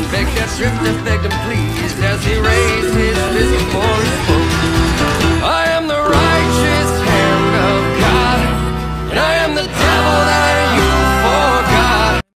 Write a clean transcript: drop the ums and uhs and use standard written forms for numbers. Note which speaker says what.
Speaker 1: Begged that drifter, begged him please, as he raised his fist for his foe.